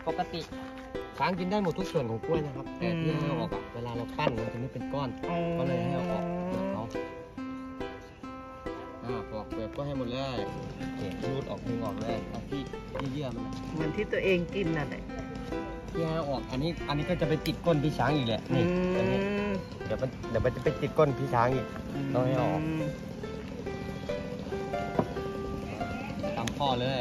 ปกติช้างกินได้หมดทุกส่วนของกล้วยนะครับแต่ที่ให้ออกเวลาเราปั้นมันจะไม่เป็นก้อนก็เลยให้เอาออกเขาปอกเปลือกก็ให้หมดเลยรูดออกดึงออกเลยเอาที่เยื่อมันเหมือนที่ตัวเองกินน่ะแหละที่ให้ออกอันนี้ก็จะไปติดก้นพี่ช้างอีกแหละนี่อันนี้เดี๋ยวมันจะไปติดก้นพี่ช้างอีกต้องให้ออกตามข้อเลย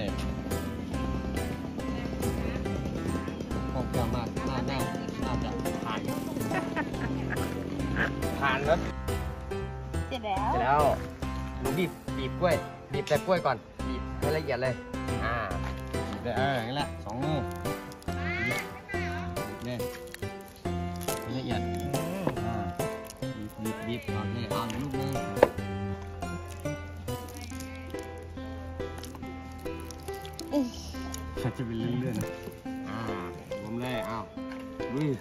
ข้อเกี่ยวมากน่าจะผ่านแล้วเสร็จแล้วหนูบีบกล้วยบีบแต่กล้วยก่อนบีบให้ละเอียดเลยบีบเลยอย่างนี้แหละ2 มือบีบเลยให้ละเอียดบีบก่อนเลยเอาลูกนึงจะเป็นเลื่อนๆผมเลยเอาลุย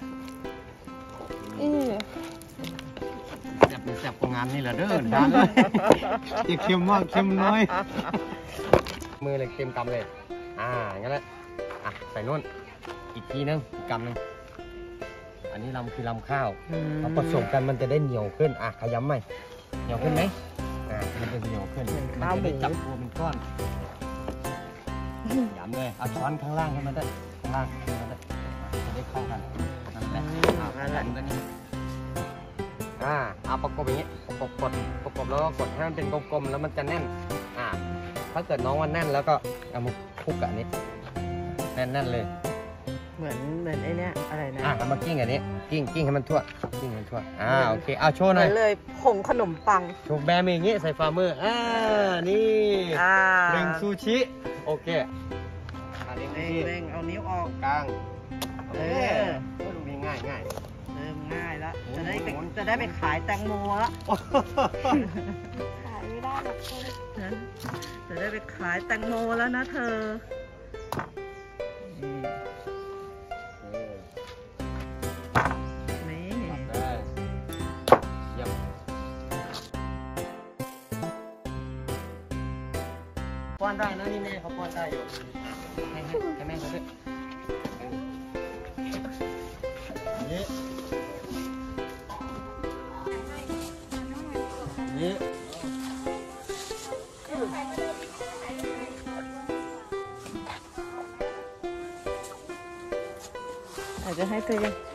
แซ่บของงานนี่แหละเด้อทานเลยจะเค็มมากเค็มน้อยมือเลยเต็มกำเลยงั้นแหละใส่นุ่นอีกทีนึงกำนึงอันนี้คือลำข้าวเอาผสมกันมันจะได้เหนียวขึ้นขยำใหม่เหนียวขึ้นไหมมันจะเหนียวขึ้นมันจะได้จับตัวเป็นก้อนย้ำเลยเอาช้อนข้างล่างให้มันได้ข้างล่างให้มันได้จะได้เข้ากันนั่นแหละตัวนี้เอาประกบอย่างนี้ประกบแล้วก็กดให้มันเป็นกลมๆแล้วมันจะแน่นถ้าเกิดน้องมันแน่นแล้วก็เอามาคลุกกับนี้แน่นเลยเหมือนไอ้นี่อะไรนะเอามากิ้งอันนี้กิ้งให้มันทั่วกิ้งให้มันทั่วโอเคเอาโชว์หน่อยเลยผงขนมปังโชว์แบมืออย่างนี้ใส่ฝ่ามือนี่เร่งซูชิโอเคเร่งเอานิ้วออกกลางดูง่ายเริ่มง่ายแล้วจะได้ไปขายแตงโมแล้วขายไม่ได้หรอกจะได้ไปขายแตงโมแล้วนะเธอนี่ป้อนได้นะนี่แม่เขาป้อนได้อยู่ให้แม่เขาด้วยนี่อาจจะให้เธอ